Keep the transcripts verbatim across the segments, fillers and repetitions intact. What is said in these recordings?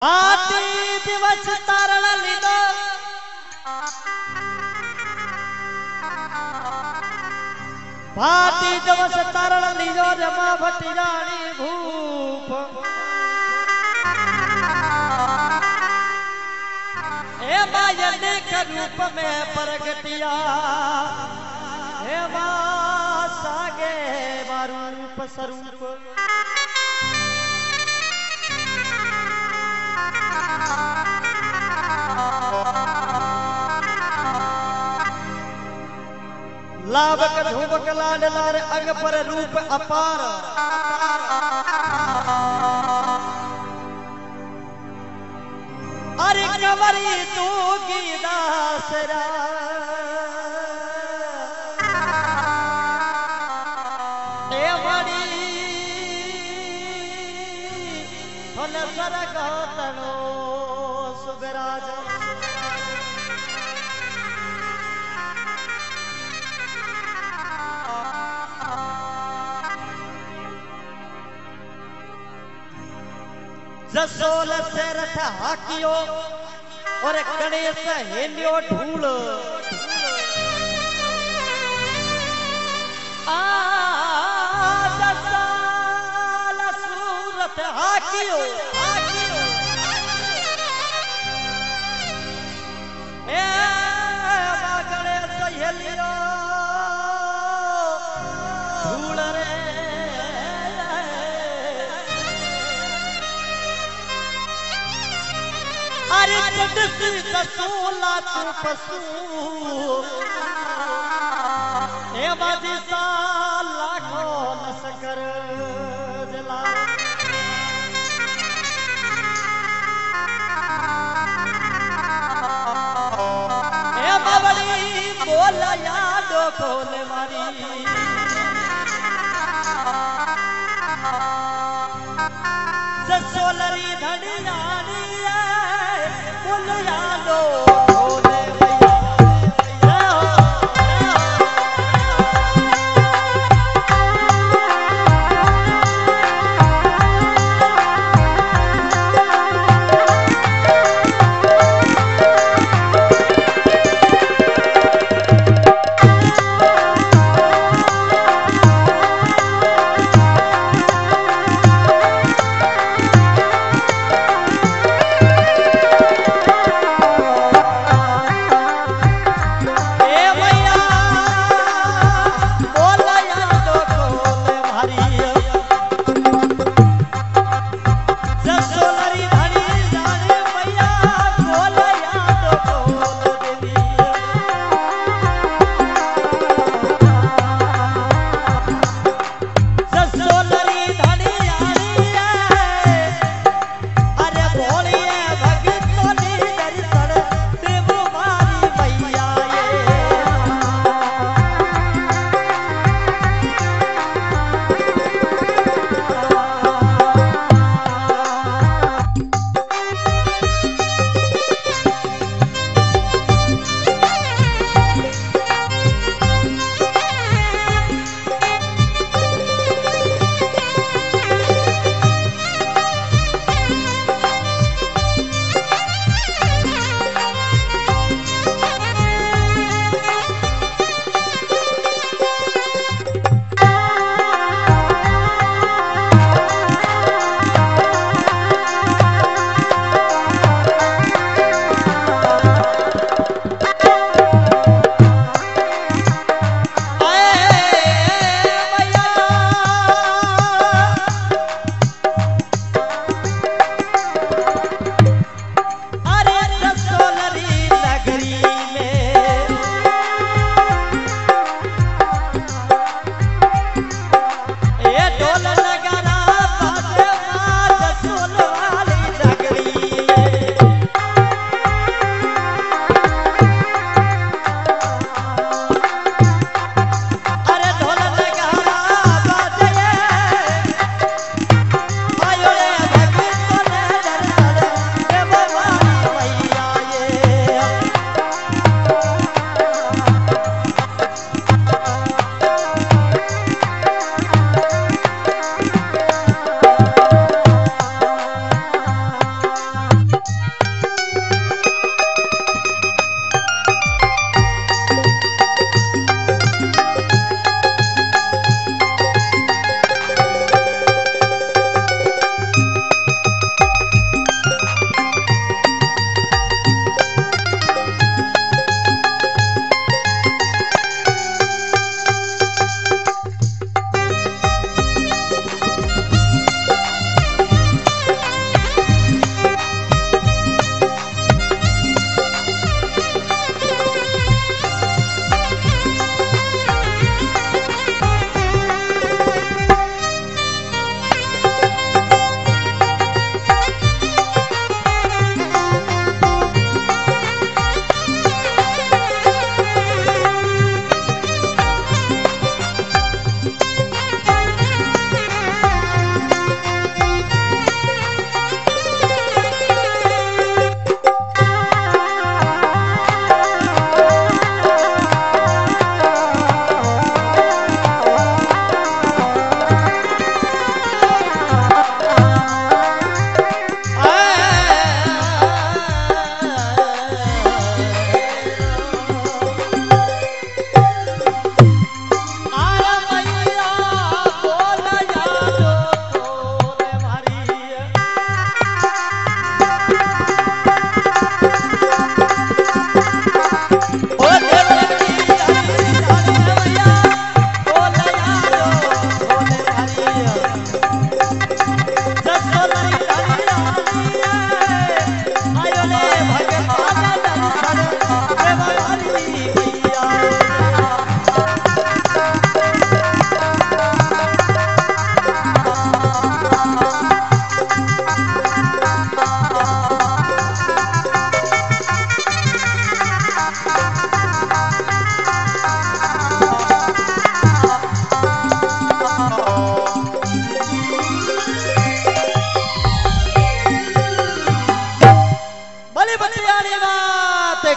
भाती दिवस तारण लीधो भाती दिवस तारण लीधो रमा भटियाणी भूप हे मायने के रूप में प्रगटिया हे मा सागे रूप स्वरूप लाभक धूपक लाड लार अंग पर रूप अपार अरे कंवरी तू गीदासरा ए बड़ी फल सरग तनो सुगराज जसोल से रथ हाकियो और गणेश हेलियो ढूल आ जसोल सूरत हाकियो हाकियो ए गणेश हेलियो ढूल रे अरे चंदसी दसोला तू पशु हे बाजी सा लाखों लश्कर जला हे बावली बोल यादो खोल मारी जसोलरी धड़ियानी बोल यादो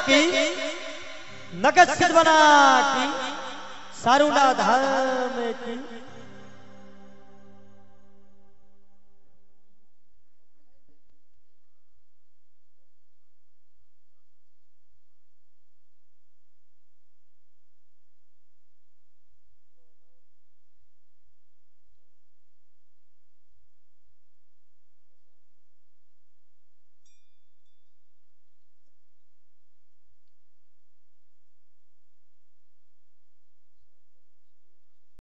की नगद बना की सारुना धाम की